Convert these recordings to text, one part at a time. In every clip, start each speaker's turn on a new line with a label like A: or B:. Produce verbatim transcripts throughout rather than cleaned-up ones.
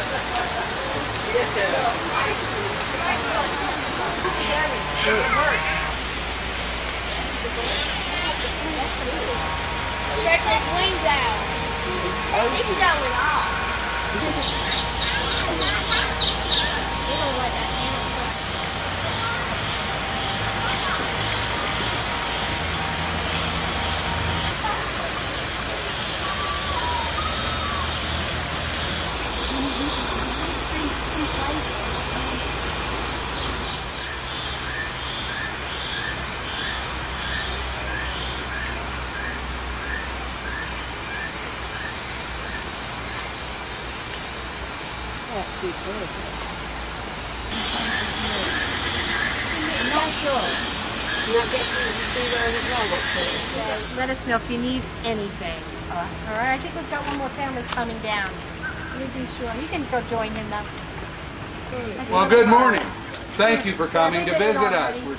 A: Check his wings out. He's showing off. You don't like that animal.
B: That's superb. I'm not sure. You're not getting to see those as well, what's it?
C: Let us know if you need anything.
B: All right.
C: All right, I think we've got one more family coming down. Let me be sure. You can go join him though.
D: Well, good morning. Thank you for coming to visit us. We're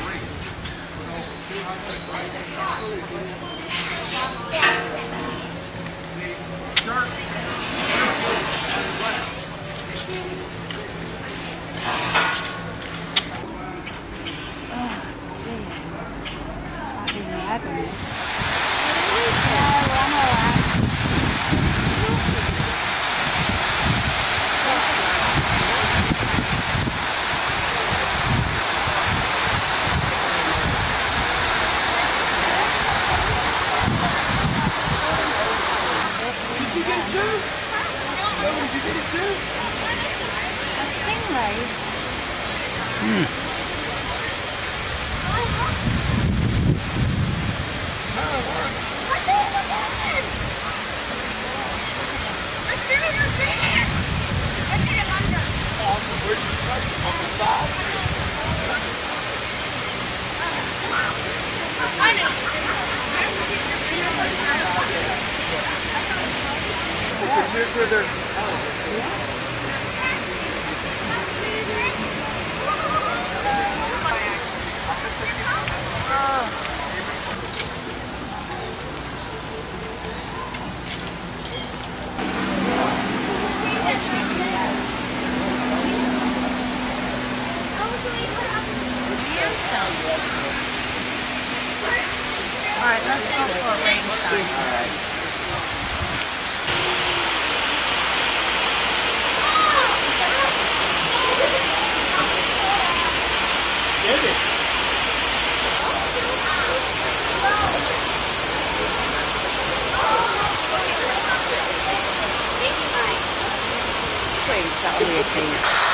C: Stingrays.
D: Mm.
A: I know.
C: All right, let's go for a rain sign. All right.
D: Get it.
B: Please, that will be a thing.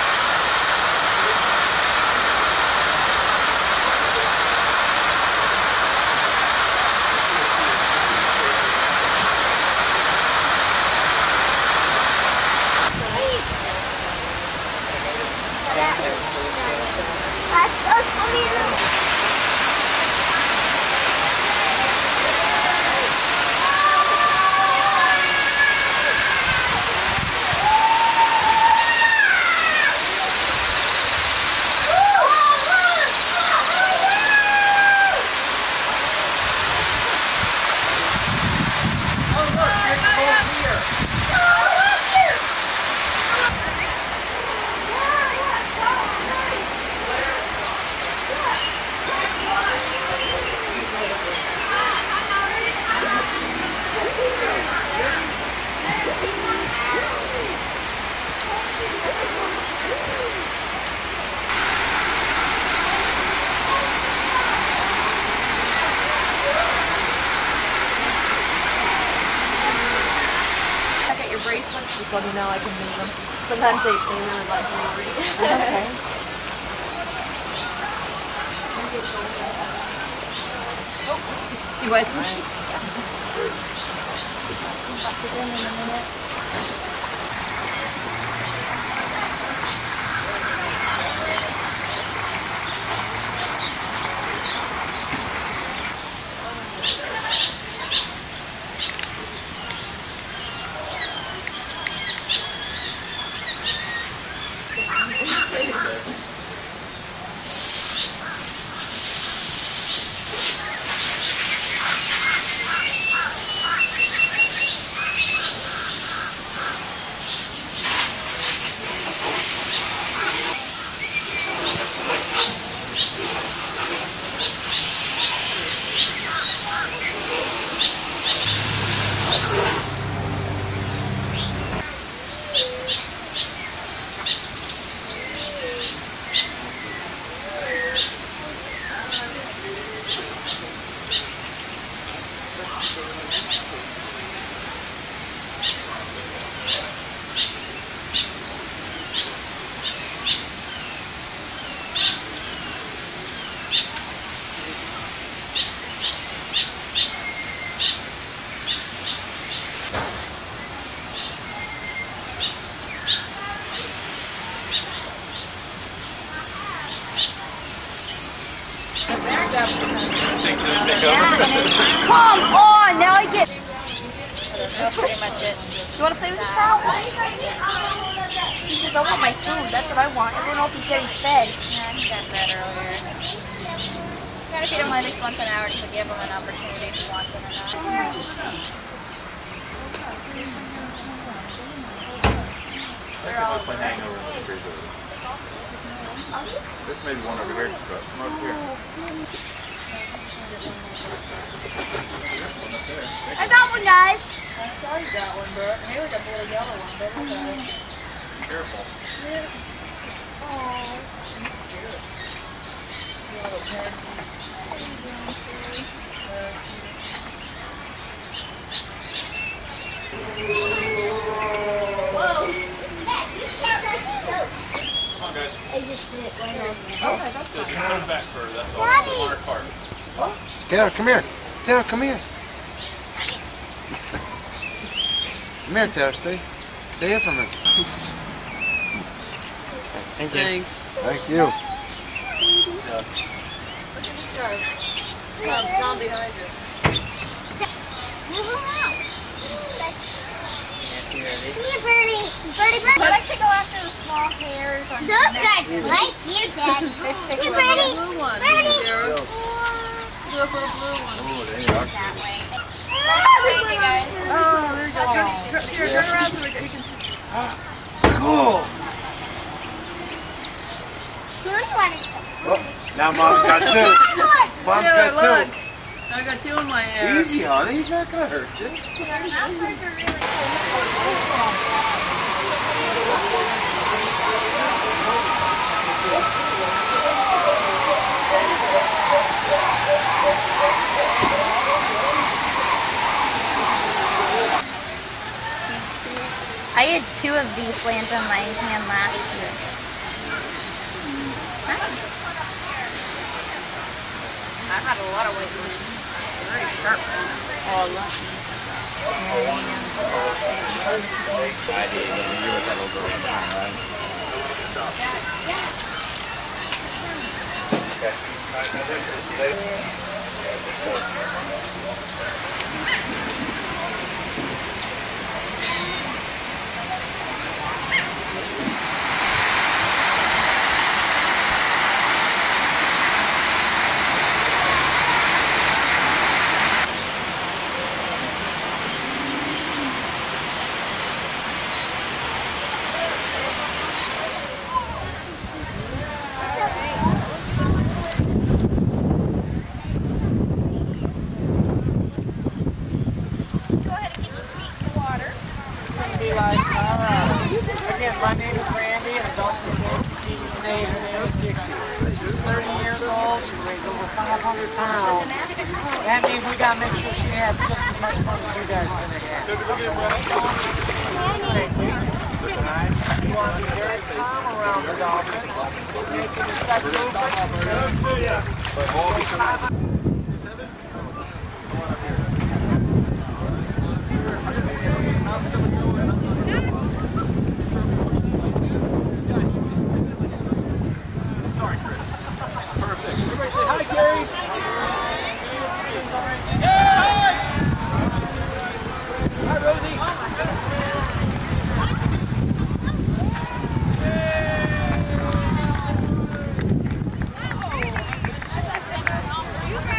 E: bracelets, just let me know, I can move them. Sometimes they, they really like jewelry.
B: Okay.
E: You want some?
C: Back again in a minute.
A: Come on, now I get.
E: That's pretty much it. You want to play with the towel? He says, I want my food. That's what I want. Everyone else is getting fed.
C: Yeah, he got that earlier. Gotta feed him at least once an hour to give him an opportunity if he wants it or not.
D: They're all hanging over the refrigerator. This may be one over here, but come over here.
A: I got one, guys.
E: I saw you got one, bro. Maybe like a little yellow one, but okay.
D: Careful. Come on, guys.
A: I just did it right now.
E: Okay, that's
D: Just
E: fine.
D: put it back for that's all. It's on our cart.
F: Taylor, come here. Taylor, come here. Come here, Taylor. Stay. Stay here for a minute. Thank you.
E: Thanks.
F: Thank you.
E: Come down behind you.
A: Birdie. Birdie, Birdie.
C: I like to go after the small hairs on
A: Those guys like you, Dad. Hey, Birdie.
E: Blue one.
A: Birdie.
E: Look for the blue one.
F: Oh, they are.
C: Thank you guys.
E: Oh, there's a turn, turn, here, turn around so we can, we can see.
F: Cool.
A: So what do you want to say?
F: Oh, now Mom's got two. Mom's
E: Taylor,
F: got
E: look.
F: two.
E: I got two in my hair.
F: Easy, honey. He's not gonna hurt you.
C: I had two of these land on my hand last year. Nice.
E: I've had a lot of white ones. Very sharp. Oh, lucky.
F: I did. You were that little girl behind,
C: Go ahead and get your feet in the water.
G: Be like, all right. Again, my name is Randy, and it's also Deacon's name is Dixie. She's thirty years old. She weighs over five hundred pounds. That means we gotta make sure she has just as much fun as you guys are gonna have. Alright? You want to be very calm around the dolphins. Making the set movement.
C: You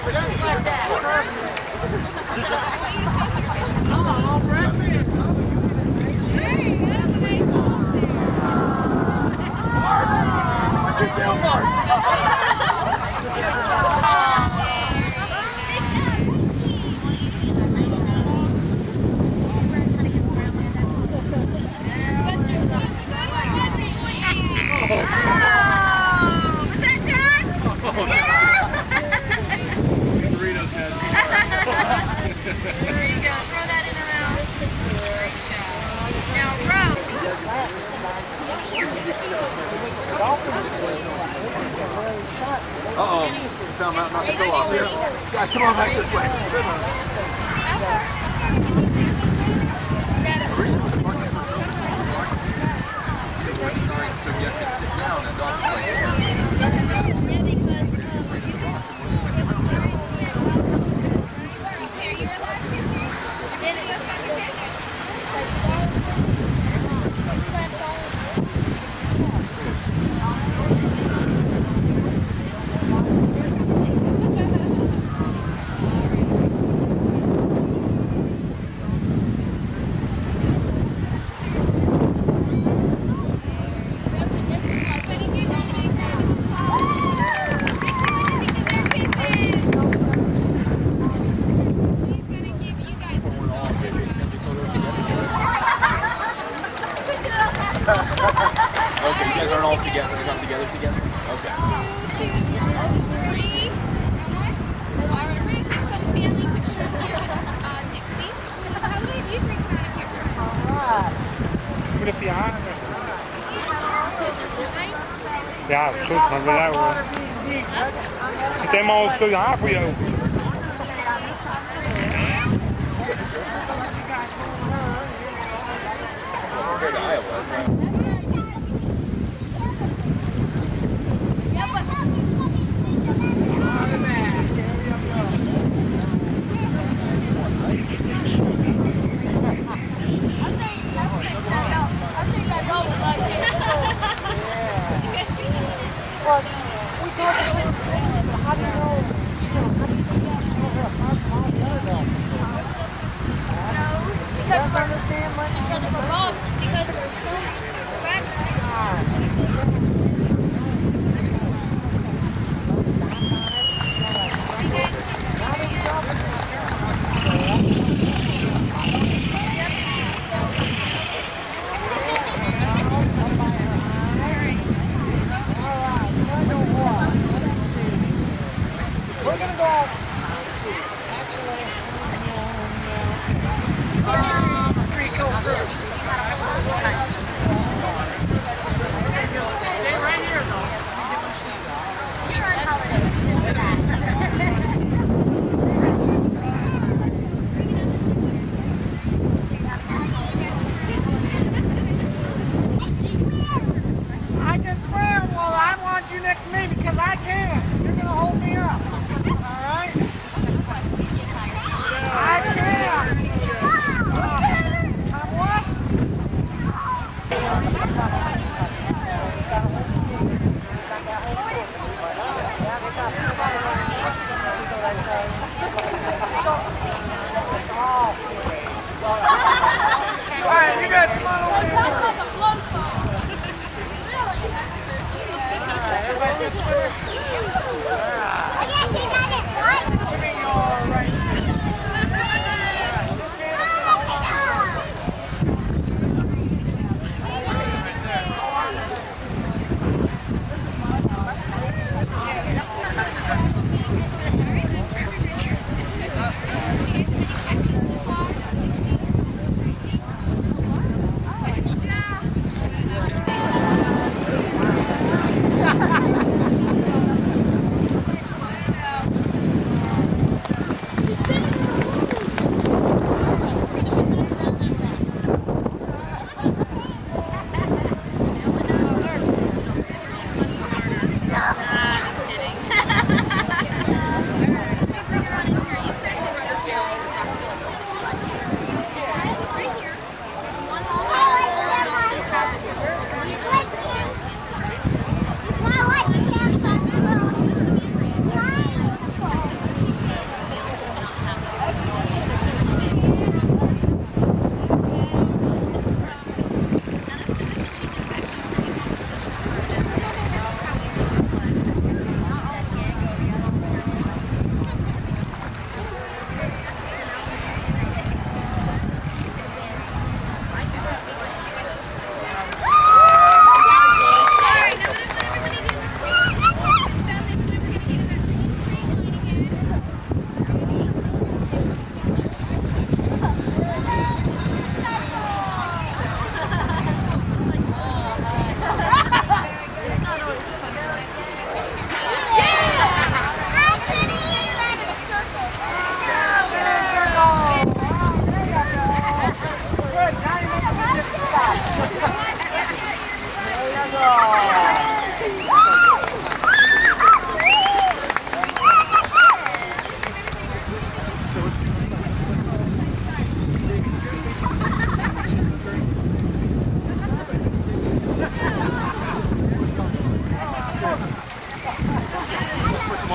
G: Just like that. Oh, breakfast. What's your deal, Mark?
C: There you go. Throw that in her mouth. Great job. Now row.
F: Uh-oh. Found out not to go off here. Guys, come on back this way. Sit on. So you guys can sit down and don't play here. Okay, you guys aren't all together. You're not together together? Okay.
C: Two, two, three. All right, we're going to take some family pictures here with uh, Dixie. How many of you three come out of here?
H: Moet even je haren weg. Ja, goed, maar bij jou hoor. Er zit helemaal een stukje haar voor je ogen.
F: Where the aisle was, right?
C: Because of a rock, because there's so much
G: We're going to go, let's see, actually, um, three go first. Stay right here, though. I can swim. Well, I want you next to me because I can. You're going to hold me up. All right? I can. I'm what? All right, you guys come on over here. All right, everybody just swim. Swimming all right.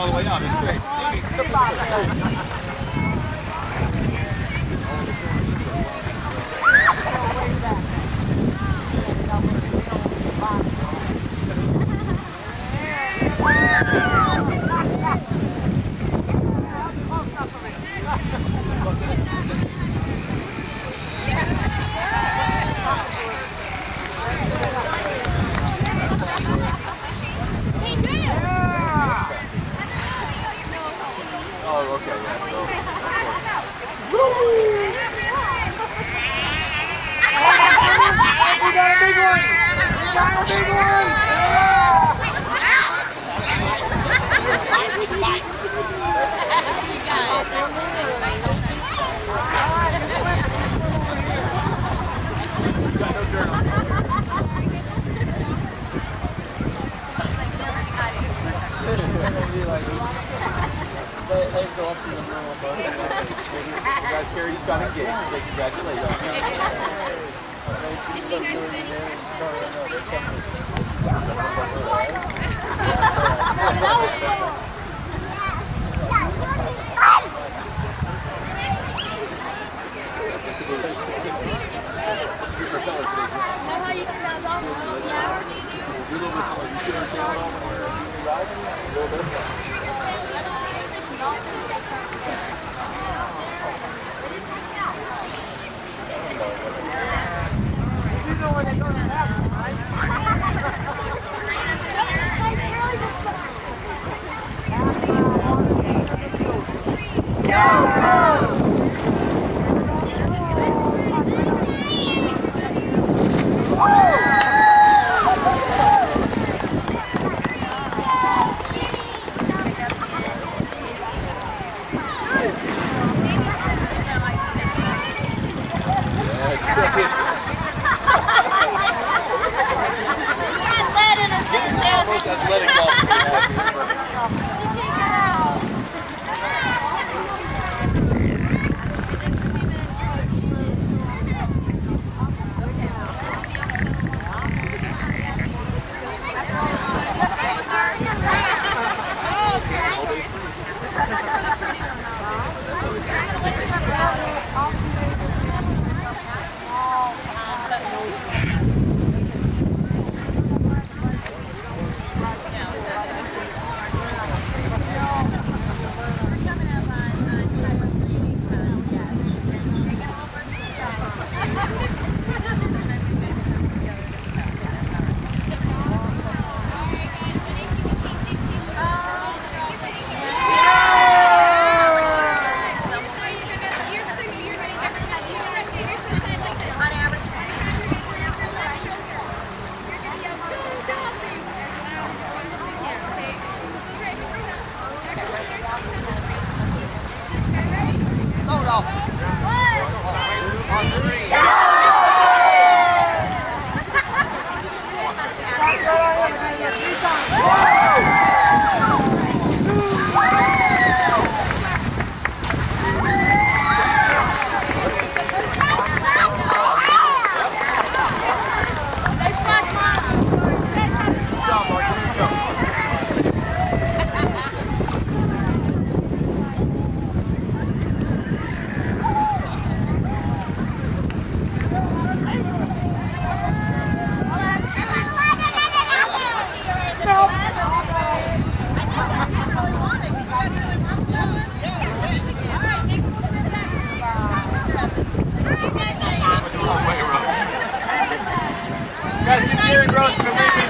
D: all the way out. It's great.
F: Oh, okay, yeah, so.
A: We got a big one! We got a big one!
F: They go up to the room above. You guys carry just got engaged. Say congratulations.
G: Guys, get Gary Gross to make